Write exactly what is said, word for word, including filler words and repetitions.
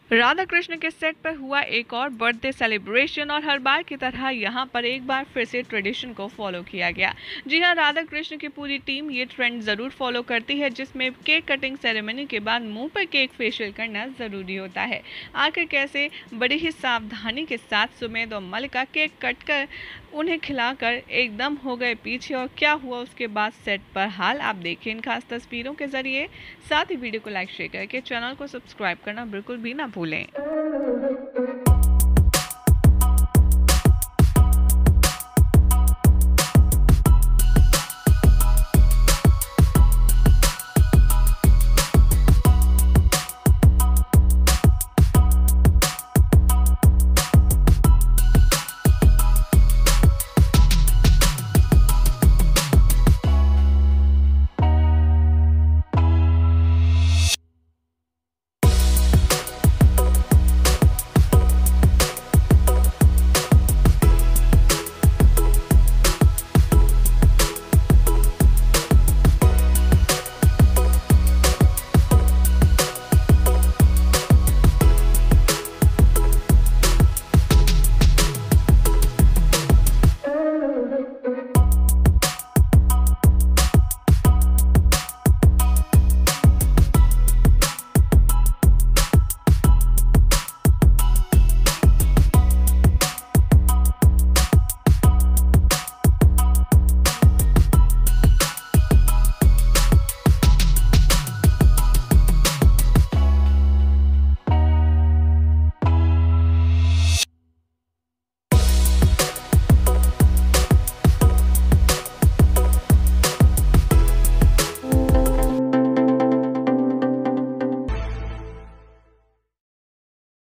राधा कृष्ण के सेट पर हुआ एक और बर्थडे सेलिब्रेशन और हर बार की तरह यहाँ पर एक बार फिर से ट्रेडिशन को फॉलो किया गया। जी हाँ, राधा कृष्ण की पूरी टीम ये ट्रेंड ज़रूर फॉलो करती है, जिसमें केक कटिंग सेरेमनी के बाद मुंह पर केक फेशियल करना ज़रूरी होता है। आखिर कैसे बड़ी ही सावधानी के साथ सुमेध और मलिका केक कट कर उन्हें खिलाकर एकदम हो गए पीछे, और क्या हुआ उसके बाद सेट पर हाल आप देखिए इन खास तस्वीरों के जरिए। साथ ही वीडियो को लाइक शेयर करके चैनल को सब्सक्राइब करना बिल्कुल भी ना भूलें।